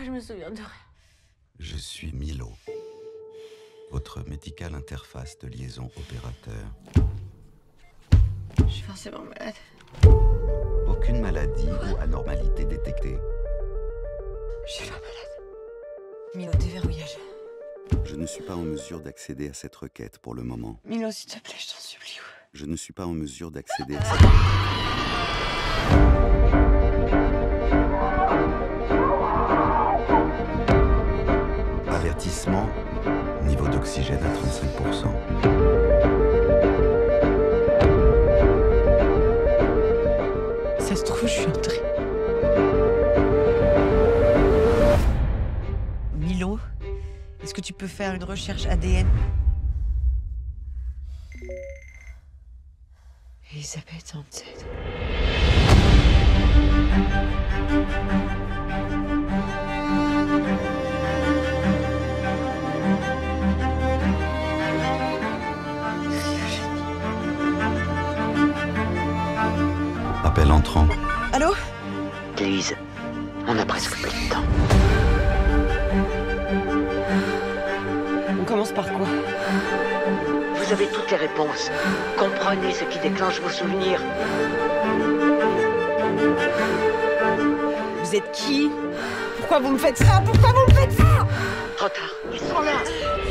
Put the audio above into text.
je me souviens de rien. Je suis Milo, votre médicale interface de liaison opérateur. Je suis forcément malade. Aucune maladie ou anormalité détectée. Je suis pas malade. Milo, déverrouillage. Je ne suis pas en mesure d'accéder à cette requête pour le moment. Milo, s'il te plaît, je t'en supplie. Je ne suis pas en mesure d'accéder à cette... Avertissement, niveau d'oxygène à 35%. Ça se trouve, je suis entrée. Milo, est-ce que tu peux faire une recherche ADN? Elisabeth Anted. Appel entrant. Allô? Lise, on a presque plus de temps. On commence par quoi? Vous avez toutes les réponses. Comprenez ce qui déclenche vos souvenirs. Vous êtes qui? Pourquoi vous me faites ça? Pourquoi vous me faites ça? Trop tard, ils sont là.